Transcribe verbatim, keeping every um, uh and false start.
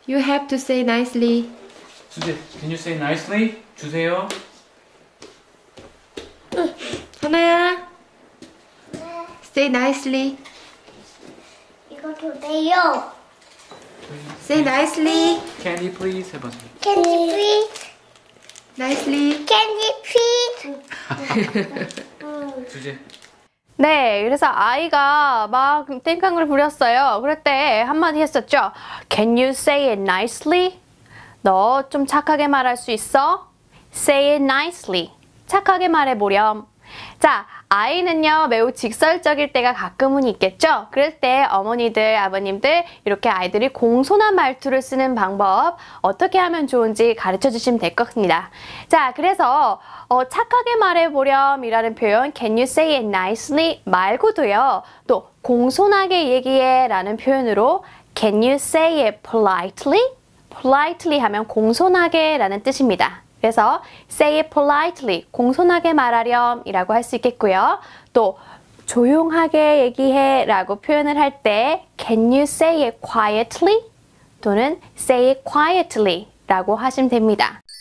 You have to say nicely. 주제. Can you say nicely? 주세요. 하나야. 네. Say nicely. 이거 주세요. Say nicely. Candy please 해보세요. Candy please. Nicely. Candy please. 주제. 네, 그래서 아이가 막 땡깡을 부렸어요. 그럴 때 한마디 했었죠. Can you say it nicely? 너 좀 착하게 말할 수 있어? Say it nicely. 착하게 말해보렴. 자, 아이는요 매우 직설적일 때가 가끔은 있겠죠. 그럴 때 어머니들, 아버님들 이렇게 아이들이 공손한 말투를 쓰는 방법 어떻게 하면 좋은지 가르쳐 주시면 될 것 같습니다. 자, 그래서 어, 착하게 말해보렴 이라는 표현 Can you say it nicely 말고도요 또 공손하게 얘기해 라는 표현으로 Can you say it politely? politely 하면 공손하게 라는 뜻입니다. 그래서 say it politely, 공손하게 말하렴 이라고 할 수 있겠고요. 또 조용하게 얘기해 라고 표현을 할 때 Can you say it quietly? 또는 say it quietly 라고 하시면 됩니다.